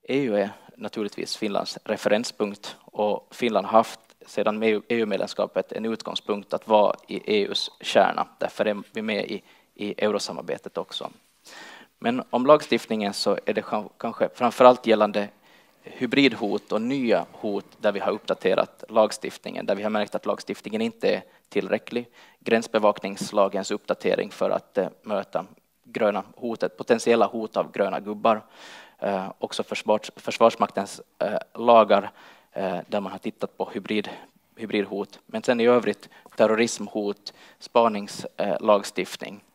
EU är naturligtvis Finlands referenspunkt och Finland har haft sedan EU-medlemskapet en utgångspunkt att vara i EUs kärna. Därför är vi med i eurosamarbetet också. Men om lagstiftningen så är det kanske framförallt gällande hybridhot och nya hot där vi har uppdaterat lagstiftningen, där vi har märkt att lagstiftningen inte är tillräcklig. Gränsbevakningslagens uppdatering för att möta potentiella hot av gröna gubbar. Också Försvarsmaktens lagar där man har tittat på hybridhot. Men sen i övrigt terrorismhot, spaningslagstiftning.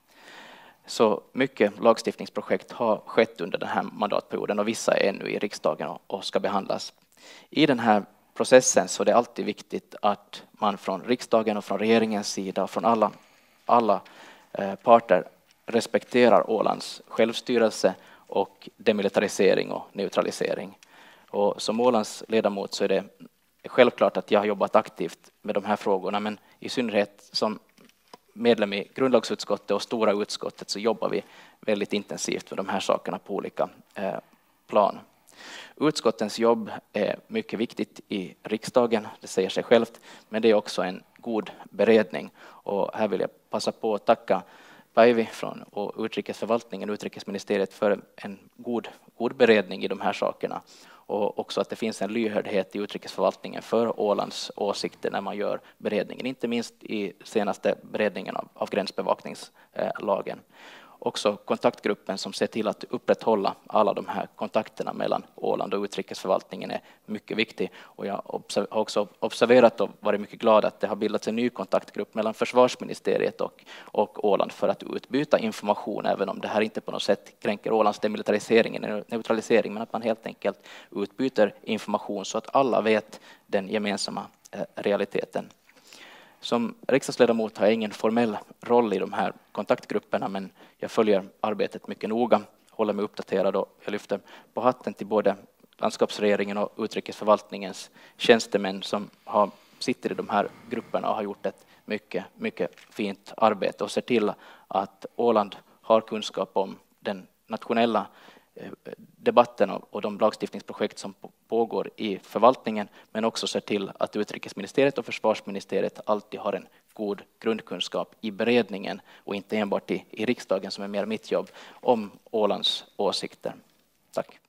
Så mycket lagstiftningsprojekt har skett under den här mandatperioden och vissa är nu i riksdagen och ska behandlas. I den här processen så är det alltid viktigt att man från riksdagen och från regeringens sida och från alla parter respekterar Ålands självstyrelse och demilitarisering och neutralisering. Och som Ålands ledamot så är det självklart att jag har jobbat aktivt med de här frågorna, men i synnerhet som medlem i grundlagsutskottet och stora utskottet så jobbar vi väldigt intensivt med de här sakerna på olika plan. Utskottens jobb är mycket viktigt i riksdagen, det säger sig självt, men det är också en god beredning. Och här vill jag passa på att tacka Päivi från utrikesförvaltningen och utrikesministeriet för en god beredning i de här sakerna. Och också att det finns en lyhördhet i utrikesförvaltningen för Ålands åsikter när man gör beredningen, inte minst i senaste beredningen av gränsbevakningslagen. Också kontaktgruppen som ser till att upprätthålla alla de här kontakterna mellan Åland och utrikesförvaltningen är mycket viktig. Och jag har också observerat och varit mycket glad att det har bildats en ny kontaktgrupp mellan försvarsministeriet och Åland för att utbyta information, även om det här inte på något sätt kränker Ålands demilitarisering eller neutralisering, men att man helt enkelt utbyter information så att alla vet den gemensamma realiteten. Som riksdagsledamot har jag ingen formell roll i de här kontaktgrupperna, men jag följer arbetet mycket noga, håller mig uppdaterad och jag lyfter på hatten till både landskapsregeringen och utrikesförvaltningens tjänstemän som sitter i de här grupperna och har gjort ett mycket fint arbete och ser till att Åland har kunskap om den nationella debatten och de lagstiftningsprojekt som pågår i förvaltningen, men också ser till att utrikesministeriet och försvarsministeriet alltid har en god grundkunskap i beredningen och inte enbart i riksdagen, som är mer mitt jobb, om Ålands åsikter. Tack.